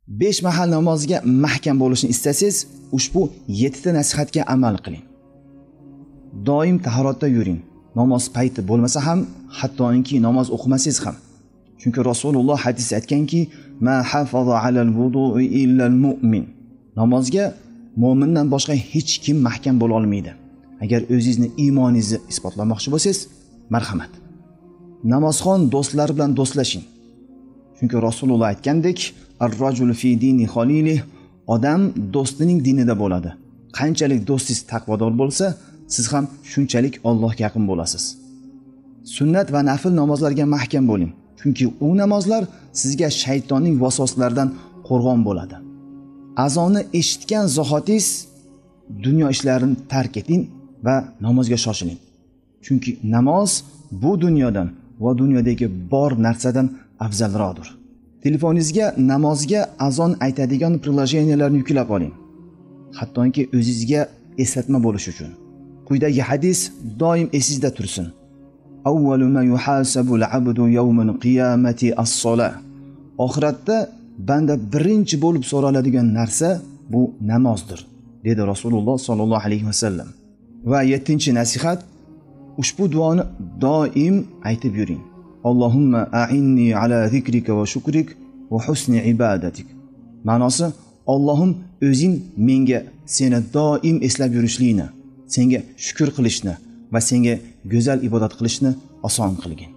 5 mahal namoziga mahkam bo'lishni istasangiz, ushbu 7 ta nasihatga amal qiling. Doim tahoratda yuring. Namoz payti bo'lmasa ham, hattoki namoz o'qimasangiz ham. Chunki Rasululloh hadis aytganki, "Ma hafaza alal wudu'i illa al-mu'min." Namozga mu'mindan boshqa hech kim mahkam bo'la olmaydi. Agar o'zingizni iymoningizni isbotlamoqchi bo'lsangiz, marhamat. Namozxon do'stlar bilan do'stlashing. Chunki Rasululloh aytgandek, "Ar-rajul fi dini khalilih", odam do'stining dinida bo'ladi. Qanchalik do'stingiz taqvodor bo'lsa, siz ham shunchalik Allohga yaqin bo'lasiz. Sunnat va nafil namozlarga mahkam bo'ling. Chunki u namozlar sizga shaytonning vasvasalaridan qo'rg'on bo'ladi. Azonni eshitgan zahotingiz dunyo ishlarini tark eting va namozga shoshiling. Chunki namoz bu dunyodan va dunyodagi bor narsadan afzalroqdir. Telefoningizga namozga azon aytadigan prilojenelarni yuklab oling. Hattoki o'zingizga eslatma bo'lish uchun. Quyidagi hadis doim esingizda tursin. Avvalu ma yuhasabu al-abdu yawmal qiyamati as-solah. Oxiratda banda birinchi bo'lib so'raladigan narsa bu namozdir, dedi Rasululloh sollallohu alayhi vasallam. Va 7-nasihat, ushbu duoni doim aytib yuring. Allohumma a'inni ala zikrika va shukrik va husni ibadatik. Ma'nosi, Allohim o'zing menga seni doim eslab yurishlikni, senga shukr qilishni va senga go'zal ibodat qilishni oson qilgin.